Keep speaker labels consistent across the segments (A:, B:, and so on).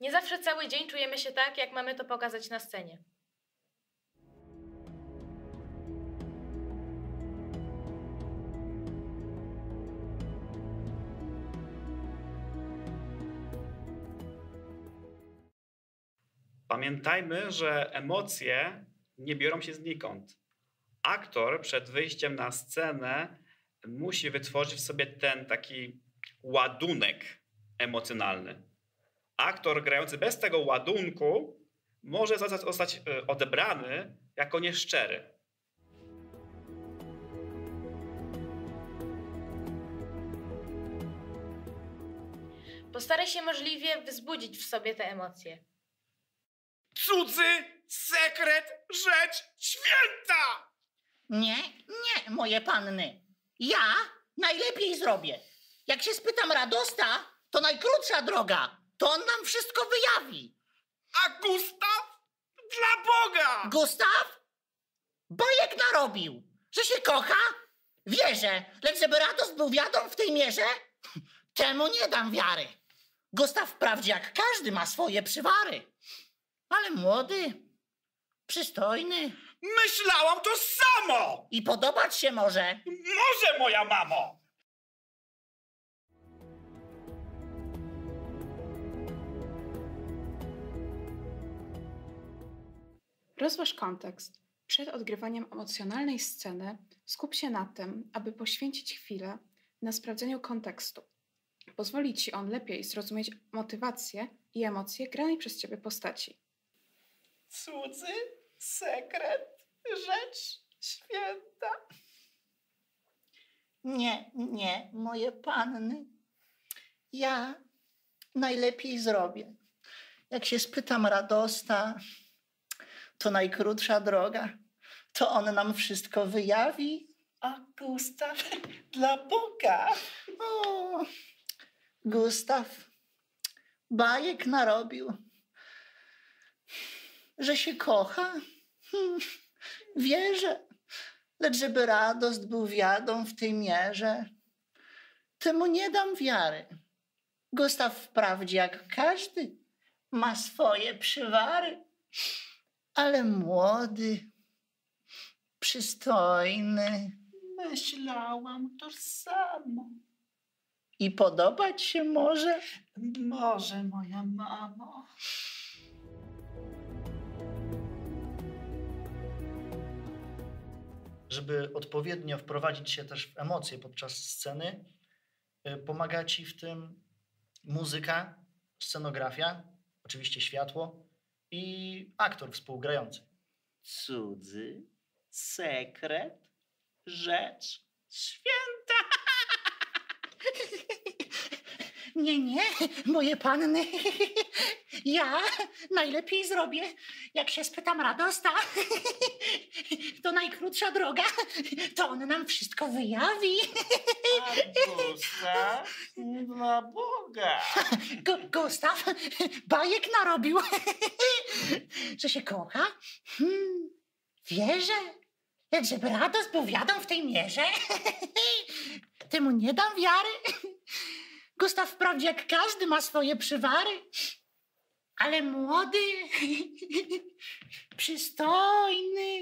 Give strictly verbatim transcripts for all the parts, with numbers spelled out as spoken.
A: Nie zawsze cały dzień czujemy się tak, jak mamy to pokazać na scenie.
B: Pamiętajmy, że emocje nie biorą się znikąd. Aktor przed wyjściem na scenę musi wytworzyć w sobie ten taki ładunek emocjonalny. Aktor grający bez tego ładunku może zostać odebrany jako nieszczery.
A: Postaraj się możliwie wzbudzić w sobie te emocje.
B: Cudzy sekret, rzecz święta!
C: Nie, nie, moje panny. Ja najlepiej zrobię. Jak się spytam Radosta, to najkrótsza droga. To on nam wszystko wyjawi.
B: A Gustaw? Dla Boga!
C: Gustaw? Bajek narobił. Że się kocha? Wierzę. Lecz żeby Radost był wiadom w tej mierze? Temu nie dam wiary. Gustaw wprawdzie jak każdy ma swoje przywary. Ale młody, przystojny.
B: Myślałam to samo!
C: I podobać się może.
B: Może, moja mamo!
D: Rozważ kontekst. Przed odgrywaniem emocjonalnej sceny skup się na tym, aby poświęcić chwilę na sprawdzeniu kontekstu. Pozwoli ci on lepiej zrozumieć motywację i emocje granej przez ciebie postaci.
B: Cudzy sekret, rzecz święta.
C: Nie, nie, moje panny. Ja najlepiej zrobię. Jak się spytam Radosta, to najkrótsza droga. To on nam wszystko wyjawi.
B: A Gustaw dla Boga.
C: O, Gustaw bajek narobił. Że się kocha? Hmm, wierzę. Lecz żeby Radost był wiadą w tej mierze, temu nie dam wiary. Gustaw wprawdzie jak każdy ma swoje przywary, ale młody, przystojny.
B: Myślałam to samo.
C: I podobać się może?
B: Może, moja mamo.
E: Żeby odpowiednio wprowadzić się też w emocje podczas sceny, pomaga ci w tym muzyka, scenografia, oczywiście światło i aktor współgrający.
F: Cudzy sekret, rzecz święta.
C: Nie, nie, moje panny. Ja najlepiej zrobię, jak się spytam Radosta, to najkrótsza droga, to on nam wszystko wyjawi.
F: A Gustaw dla Boga.
C: Gu- Gustaw bajek narobił, że się kocha. Hmm, wierzę, lecz żeby Radost był wiadom w tej mierze, temu nie dam wiary. Gustaw wprawdzie jak każdy ma swoje przywary, ale młody, przystojny.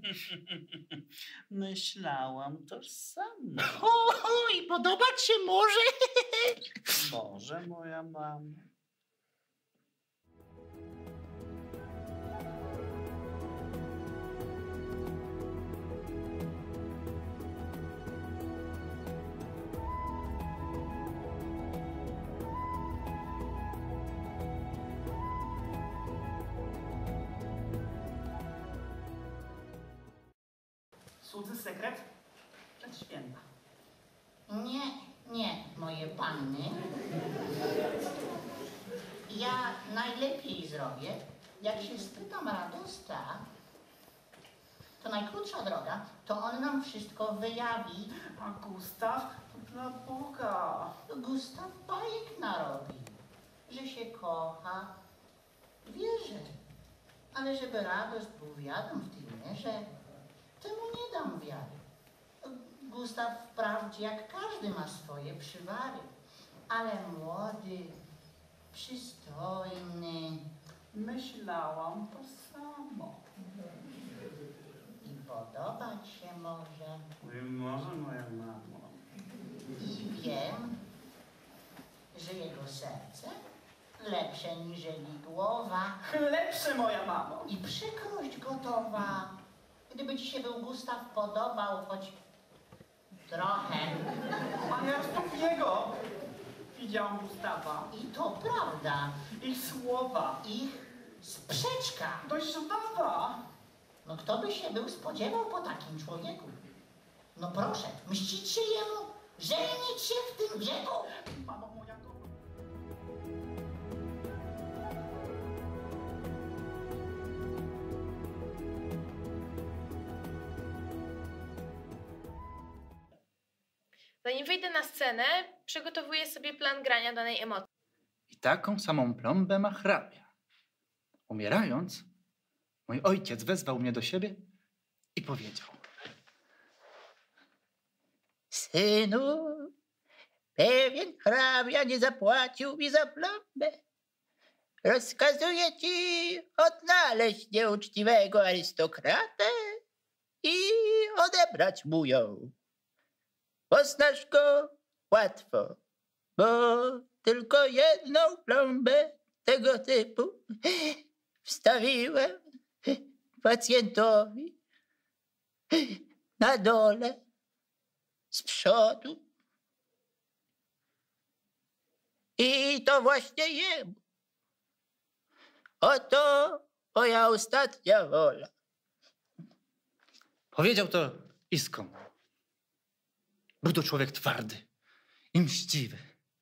F: Myślałam to samo.
C: O, o, i podobać się może.
F: Może, moja mamo.
B: Cudzy sekret, rzecz święta.
C: Nie, nie, moje panny. Ja najlepiej zrobię, jak się spytam Radosta, to najkrótsza droga, to on nam wszystko wyjawi.
B: A Gustaw dla Boga.
C: Gustaw bajek narobi, że się kocha. Wierzę, ale żeby Radost był wiadom w tej mierze, temu nie dam wiary. Gustaw wprawdzie jak każdy ma swoje przywary, ale młody, przystojny.
F: Myślałam to samo.
C: I podobać się może.
F: I może moja mamo.
C: I wiem, że jego serce lepsze niżeli głowa.
F: Lepsze, moja mamo.
C: I przykrość gotowa. Gdyby ci się był Gustaw podobał, choć trochę.
F: A ja Stupiego widziałam Gustawa.
C: I to prawda.
F: Ich słowa.
C: Ich sprzeczka.
F: Dość żwawa.
C: No kto by się był spodziewał po takim człowieku? No proszę, mścić się jemu, żenić się w tym wieku?
F: Mamo moja to...
A: Zanim wyjdę na scenę, przygotowuję sobie plan grania danej emocji.
G: I taką samą plombę ma hrabia. Umierając, mój ojciec wezwał mnie do siebie i powiedział:
C: Synu, pewien hrabia nie zapłacił mi za plombę. Rozkazuję ci odnaleźć nieuczciwego arystokratę i odebrać mu ją. Poznasz go łatwo, bo tylko jedną plombę tego typu wstawiłem pacjentowi na dole z przodu. I to właśnie jemu. Oto moja ostatnia wola.
G: Powiedział to iskrą. Był to człowiek twardy i mściwy.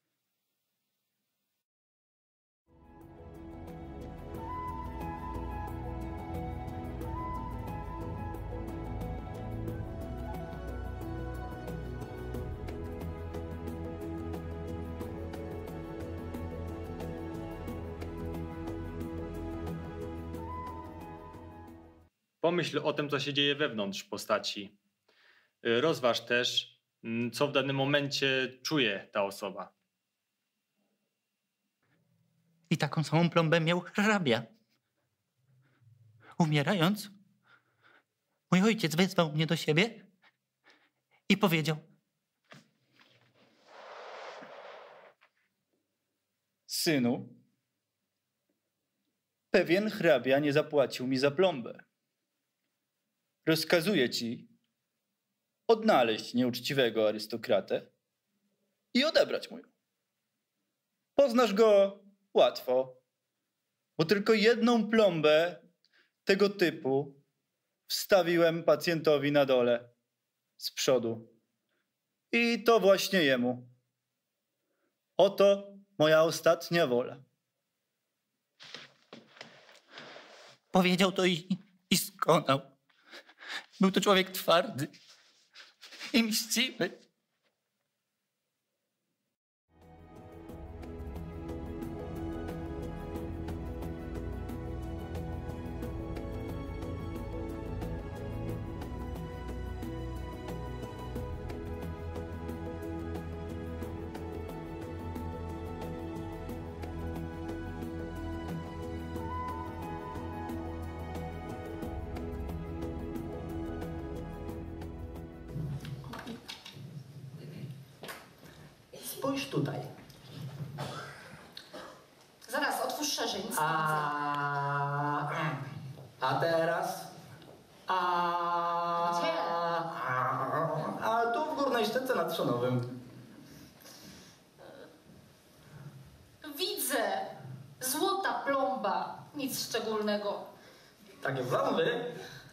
H: Pomyśl o tym, co się dzieje wewnątrz postaci. Y, Rozważ też, mm, co w danym momencie czuje ta osoba.
G: I taką samą plombę miał hrabia. Umierając, mój ojciec wezwał mnie do siebie i powiedział: Synu, pewien hrabia nie zapłacił mi za plombę. Rozkazuję ci odnaleźć nieuczciwego arystokratę i odebrać mu ją. Poznasz go łatwo, bo tylko jedną plombę tego typu wstawiłem pacjentowi na dole z przodu. I to właśnie jemu. Oto moja ostatnia wola. Powiedział to i, i skonał. Był to człowiek twardy i mściwy.
E: Spójrz tutaj.
I: Zaraz, otwórz szerzej, nic nie widzę.
E: A, a teraz? A,
I: Gdzie?
E: A, a tu w górnej szczytce nad Trzonowym.
I: Widzę! Złota plomba. Nic szczególnego.
E: Takie plomby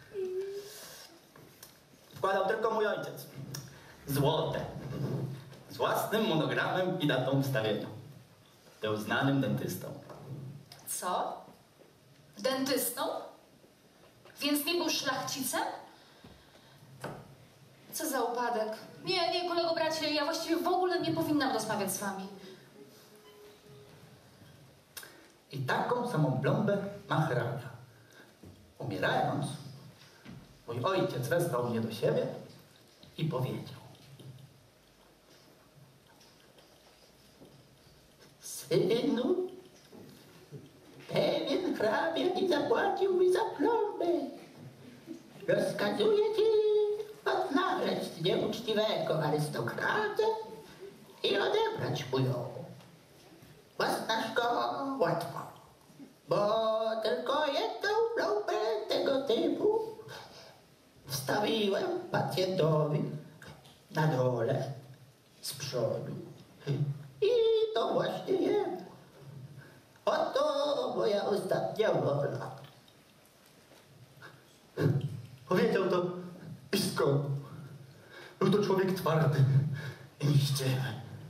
E: wkładał tylko mój ojciec. Złote. Z własnym monogramem i datą wstawienia. Był znanym dentystą.
I: Co? Dentystą? Więc nie był szlachcicem? Co za upadek. Nie, nie, kolego bracie, ja właściwie w ogóle nie powinnam rozmawiać z wami.
E: I taką samą plombę ma hrabia. Umierając, mój ojciec wezwał mnie do siebie i powiedział: Synu,
J: hrabia nie zapłacił mi za plombę. Rozkazuję ci odnaleźć nieuczciwego arystokratę i odebrać mu ją. Poznasz go łatwo, bo tylko jedną plombę tego typu wstawiłem pacjentowi na dole z przodu. I to właśnie jemu. Oto moja ostatnia wola.
F: Powiedział to blisko. Był to człowiek twardy i niechciwy.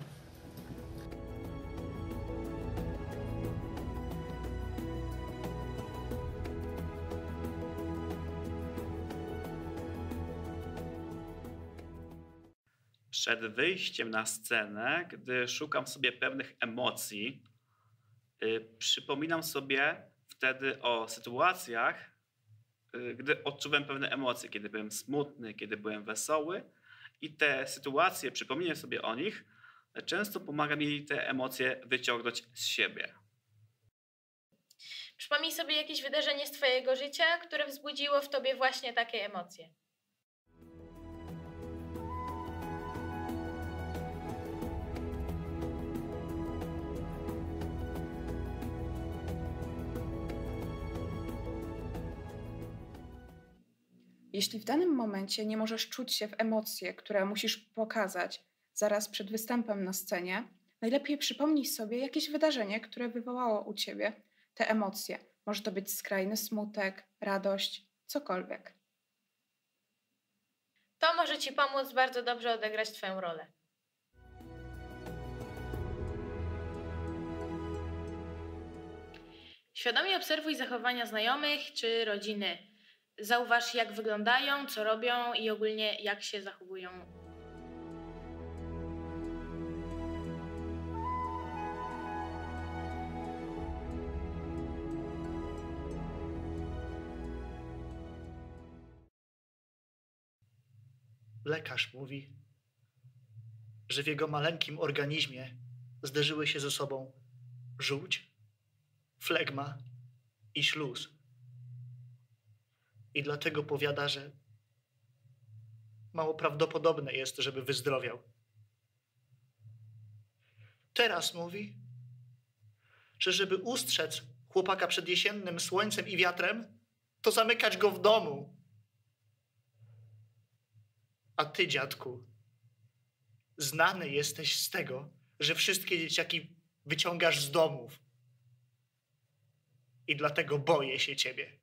B: Przed wyjściem na scenę, gdy szukam sobie pewnych emocji, yy, przypominam sobie wtedy o sytuacjach, yy, gdy odczuwałem pewne emocje, kiedy byłem smutny, kiedy byłem wesoły i te sytuacje, przypomnienie sobie o nich, często pomaga mi te emocje wyciągnąć z siebie.
A: Przypomnij sobie jakieś wydarzenie z twojego życia, które wzbudziło w tobie właśnie takie emocje.
D: Jeśli w danym momencie nie możesz czuć się w emocje, które musisz pokazać zaraz przed występem na scenie, najlepiej przypomnij sobie jakieś wydarzenie, które wywołało u ciebie te emocje. Może to być skrajny smutek, radość, cokolwiek.
A: To może ci pomóc bardzo dobrze odegrać twoją rolę. Świadomie obserwuj zachowania znajomych czy rodziny. Zauważ, jak wyglądają, co robią i ogólnie jak się zachowują.
E: Lekarz mówi, że w jego maleńkim organizmie zderzyły się ze sobą żółć, flegma i śluz. I dlatego powiada, że mało prawdopodobne jest, żeby wyzdrowiał. Teraz mówi, że żeby ustrzec chłopaka przed jesiennym słońcem i wiatrem, to zamykać go w domu. A ty, dziadku, znany jesteś z tego, że wszystkie dzieciaki wyciągasz z domów. I dlatego boję się ciebie.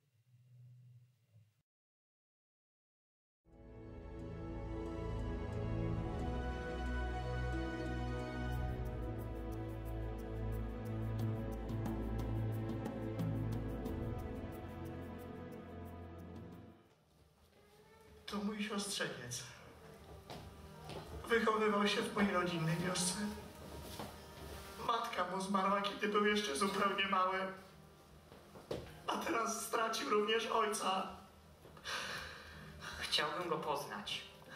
K: To mój siostrzeniec. Wychowywał się w mojej rodzinnej wiosce. Matka mu zmarła, kiedy był jeszcze zupełnie mały. A teraz stracił również ojca.
F: Chciałbym go poznać.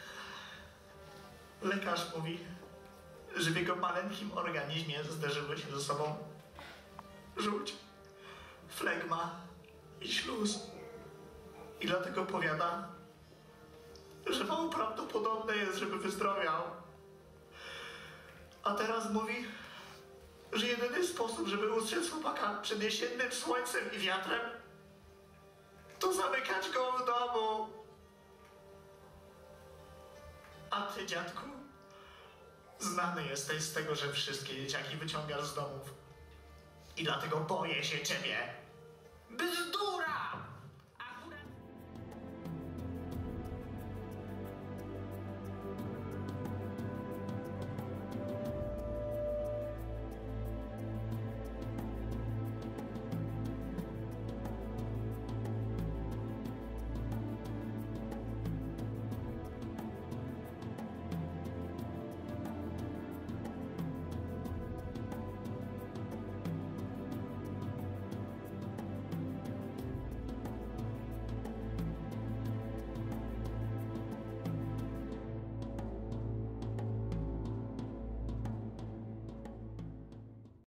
K: Lekarz mówi, że w jego maleńkim organizmie zderzyły się ze sobą żółć, flegma i śluz. I dlatego powiada, że mało prawdopodobne jest, żeby wyzdrowiał. A teraz mówi, że jedyny sposób, żeby ustrzec chłopaka przed jesiennym słońcem i wiatrem, to zamykać go w domu. A ty, dziadku, znany jesteś z tego, że wszystkie dzieciaki wyciągasz z domów. I dlatego boję się ciebie.
F: Bzdura!